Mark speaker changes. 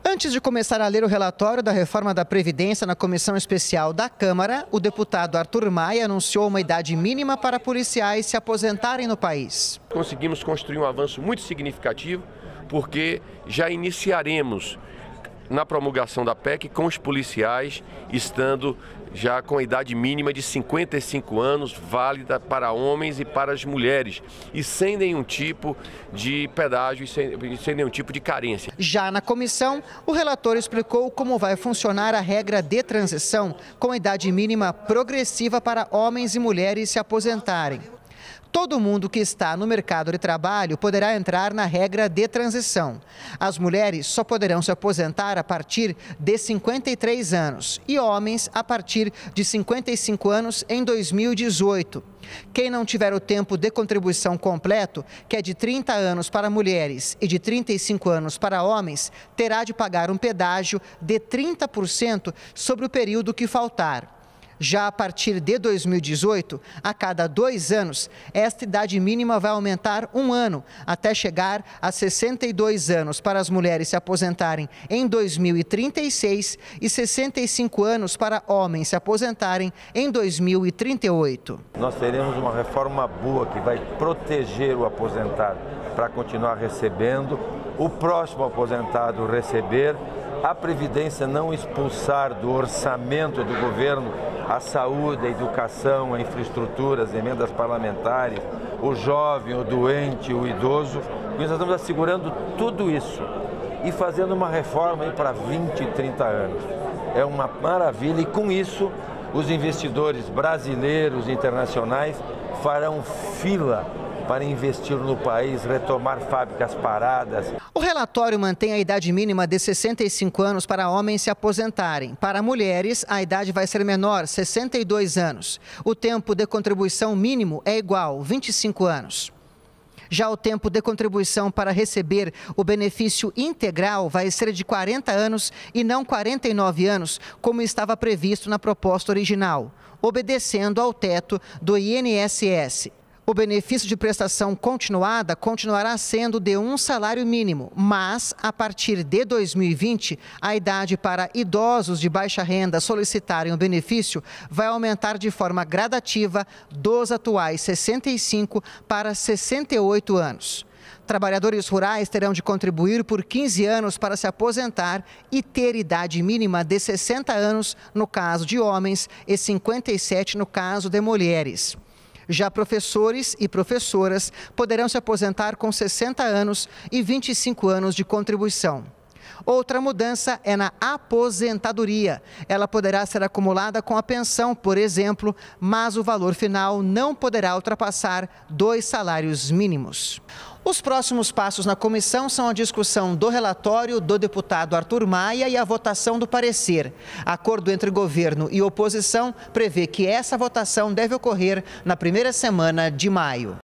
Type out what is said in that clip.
Speaker 1: Antes de começar a ler o relatório da reforma da Previdência na Comissão Especial da Câmara, o deputado Arthur Maia anunciou uma idade mínima para policiais se aposentarem no país.
Speaker 2: Conseguimos construir um avanço muito significativo, porque já iniciaremos na promulgação da PEC com os policiais estando já com a idade mínima de 55 anos, válida para homens e para as mulheres, e sem nenhum tipo de pedágio e sem nenhum tipo de carência.
Speaker 1: Já na comissão, o relator explicou como vai funcionar a regra de transição com idade mínima progressiva para homens e mulheres se aposentarem. Todo mundo que está no mercado de trabalho poderá entrar na regra de transição. As mulheres só poderão se aposentar a partir de 53 anos e homens a partir de 55 anos em 2018. Quem não tiver o tempo de contribuição completo, que é de 30 anos para mulheres e de 35 anos para homens, terá de pagar um pedágio de 30% sobre o período que faltar. Já a partir de 2018, a cada 2 anos, esta idade mínima vai aumentar 1 ano, até chegar a 62 anos para as mulheres se aposentarem em 2036 e 65 anos para homens se aposentarem em 2038.
Speaker 3: Nós teremos uma reforma boa que vai proteger o aposentado para continuar recebendo, o próximo aposentado receber, a Previdência não expulsar do orçamento do governo a saúde, a educação, a infraestrutura, as emendas parlamentares, o jovem, o doente, o idoso. E nós estamos assegurando tudo isso e fazendo uma reforma para 20 e 30 anos. É uma maravilha e com isso os investidores brasileiros e internacionais farão fila para investir no país, retomar fábricas paradas.
Speaker 1: O relatório mantém a idade mínima de 65 anos para homens se aposentarem. Para mulheres, a idade vai ser menor, 62 anos. O tempo de contribuição mínimo é igual, 25 anos. Já o tempo de contribuição para receber o benefício integral vai ser de 40 anos e não 49 anos, como estava previsto na proposta original, obedecendo ao teto do INSS. O benefício de prestação continuada continuará sendo de 1 salário mínimo, mas, a partir de 2020, a idade para idosos de baixa renda solicitarem o benefício vai aumentar de forma gradativa dos atuais 65 para 68 anos. Trabalhadores rurais terão de contribuir por 15 anos para se aposentar e ter idade mínima de 60 anos no caso de homens e 57 no caso de mulheres. Já professores e professoras poderão se aposentar com 60 anos e 25 anos de contribuição. Outra mudança é na aposentadoria. Ela poderá ser acumulada com a pensão, por exemplo, mas o valor final não poderá ultrapassar 2 salários mínimos. Os próximos passos na comissão são a discussão do relatório do deputado Arthur Maia e a votação do parecer. Acordo entre governo e oposição prevê que essa votação deve ocorrer na primeira semana de maio.